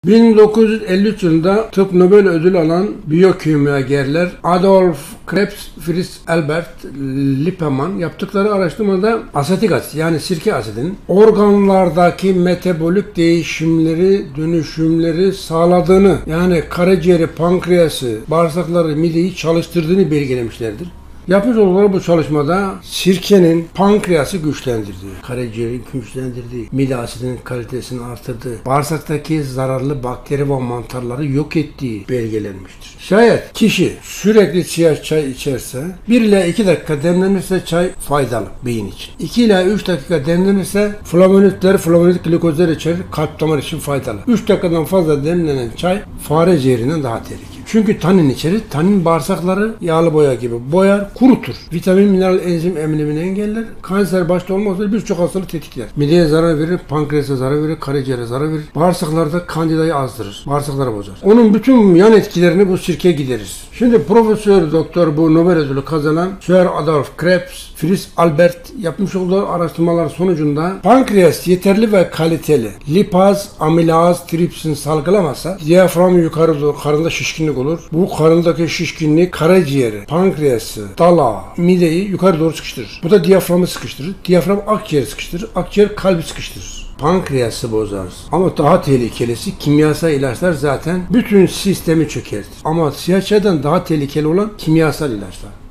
1953 yılında Tıp Nobel ödülü alan biyokimyagerler Adolf Krebs, Fritz Albert Lippmann yaptıkları araştırmada asetik asit yani sirke asidinin organlardaki metabolik değişimleri, dönüşümleri sağladığını yani karaciğeri, pankreası, bağırsakları, mideyi çalıştırdığını belgelemişlerdir. Yapmış oldukları bu çalışmada sirkenin pankreası güçlendirdiği, karaciğeri güçlendirdiği, mide asidinin kalitesini artırdığı, bağırsaktaki zararlı bakteri ve mantarları yok ettiği belgelenmiştir. Şayet kişi sürekli siyah çay içerse 1 ila 2 dakika demlenirse çay faydalı beyin için. 2 ila 3 dakika demlenirse flavonoid glikozlar içerir, kalp damar için faydalı. 3 dakikadan fazla demlenen çay fare zehrinden daha tehlikeli. Çünkü tanin içerir. Tanin bağırsakları yağlı boya gibi boyar, kurutur. Vitamin, mineral, enzim emilimini engeller. Kanser başta olmak üzere birçok hastalığı tetikler. Mideye zarar verir, pankreasa zarar verir, karaciğere zarar verir. Bağırsaklarda kandidayı azdırır. Bağırsakları bozar. Onun bütün yan etkilerini bu sirke giderir. Şimdi Profesör Doktor bu Nobel ödülü kazanan Sir Adolf Krebs, Fritz Albert yapmış olduğu araştırmalar sonucunda pankreas yeterli ve kaliteli lipaz, amilaz, tripsin salgılamazsa diyafram yukarı doğru karında şişkinlik olur. Bu karındaki şişkinlik karaciğeri, pankreası, dalağı, mideyi yukarı doğru sıkıştırır. Bu da diyaframı sıkıştırır. Diyafram akciğeri sıkıştırır. Akciğer kalbi sıkıştırır. Pankreası bozar. Ama daha tehlikelisi kimyasal ilaçlar zaten bütün sistemi çökertir. Ama siyah çaydan daha tehlikeli olan kimyasal ilaçlar.